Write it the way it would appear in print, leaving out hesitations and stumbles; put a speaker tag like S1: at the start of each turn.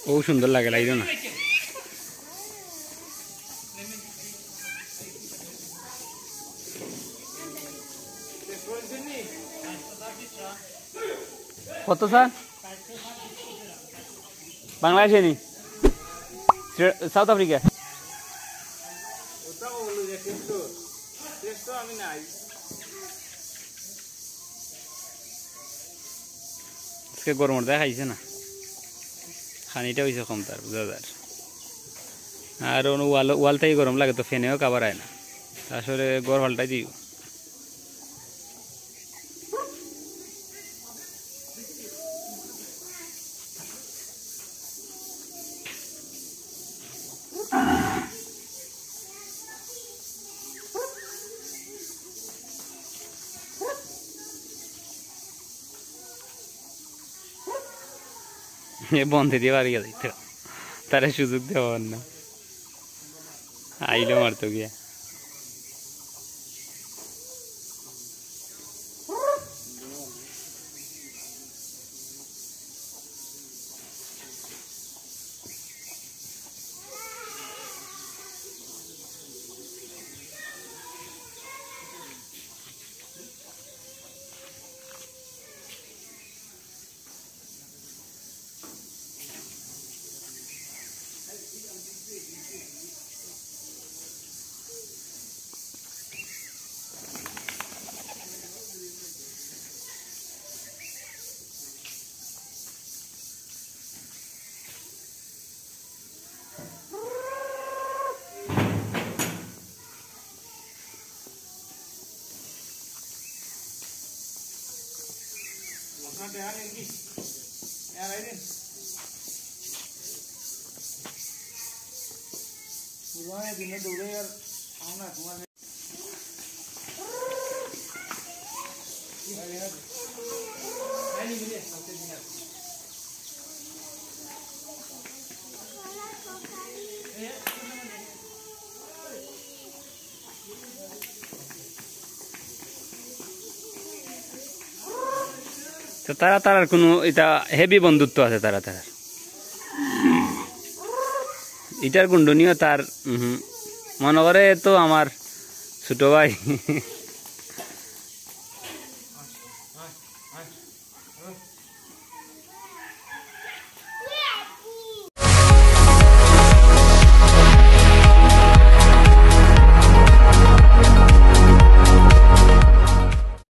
S1: ও সুন্দর লাগে লাইলো না কত স্যার বাংলাদেশে নি সাউথ আফ্রিকা আজকে গরমের দেখাইছে না খানিটা হয়েছে কম তার বুঝা যায় আর ওয়াল থেকে গরম লাগে তো ফ্যানেও কাবার হয় না আসলে গড় পাল্টাই দিই বন্ধে দিয়ে বাড়ি গেছে তারা সুযোগ দেওয়ার না আইলো মারতো গিয়া তো তারার কোনো এটা হেভি বন্ধুত্ব আছে তারার এটার গুন্ডনীয় তার মনে করে তো আমার ছোট ভাই